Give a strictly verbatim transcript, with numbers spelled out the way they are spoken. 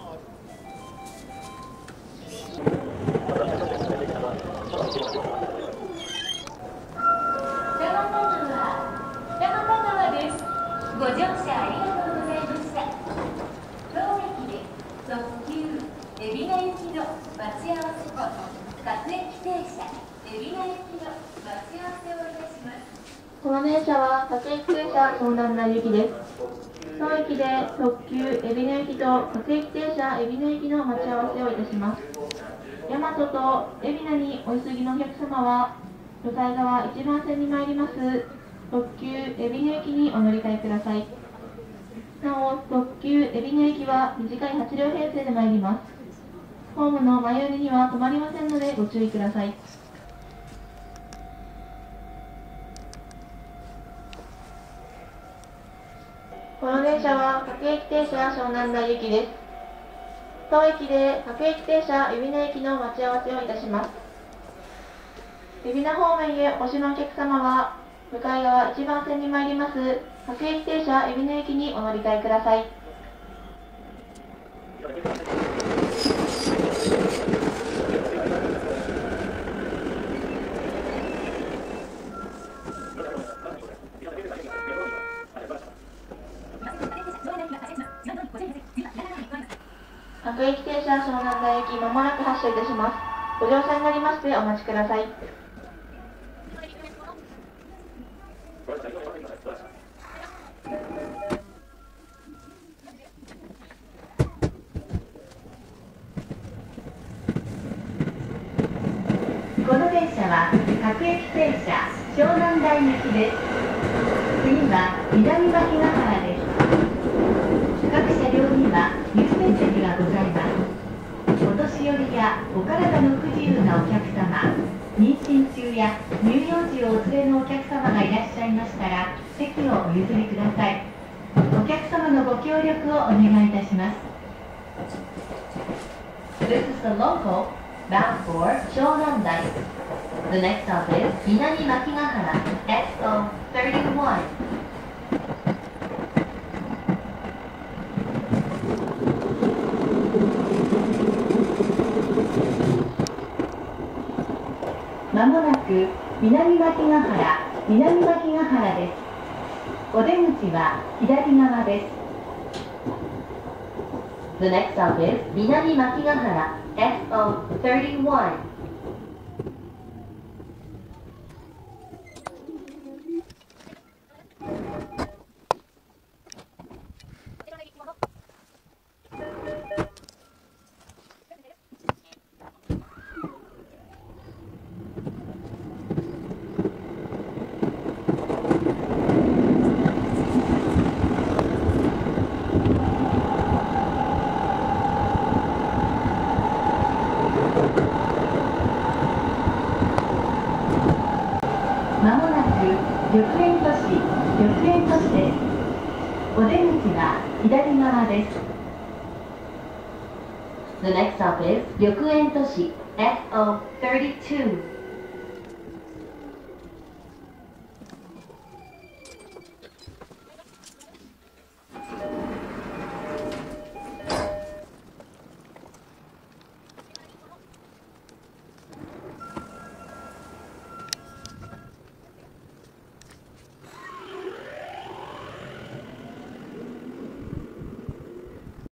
ご乗車ありがとうございました。当駅で特急海老名行きの待ち合わせと各駅停車海老名行きの待ち合わせをいたします。 この電車は各駅停車湘南台行きです。当駅で特急海老名行きと各駅停車海老名行きの待ち合わせをいたします。大和と海老名にお急ぎのお客様は向かい側いちばん線に参ります特急海老名行きにお乗り換えください。なお、特急海老名行きは短いはち両編成で参ります。ホームの前寄りには止まりませんのでご注意ください。この電車は各駅停車湘南台行きです。当駅で各駅停車海老名行きの待ち合わせをいたします。海老名方面へお越しのお客様は向かい側いちばん線に参ります各駅停車海老名行きにお乗り換えください。各駅停車湘南台行きまもなく発車いたします。ご乗車になりましてお待ちください。 この電車は各駅停車湘南台行きです。次は南牧ヶ原です。各車両には優先席がございます。お年寄りやお体の不自由なお客様、妊娠中や乳幼児をお連れのお客様がいらっしゃいましたら席をお譲りください。お客様のご協力をお願いいたします。This is the local bound for Shōnandai. The next stop is Minami Makigahara, X O thirty-one. まもなく南牧ヶ原、南牧ヶ原です。お出口は左側です。The next stop is 南牧ヶ原 X O thirty-one. まもなく緑園都市、緑園都市です。お出口は左側です。The next stop is 緑園都市 X O thirty-two.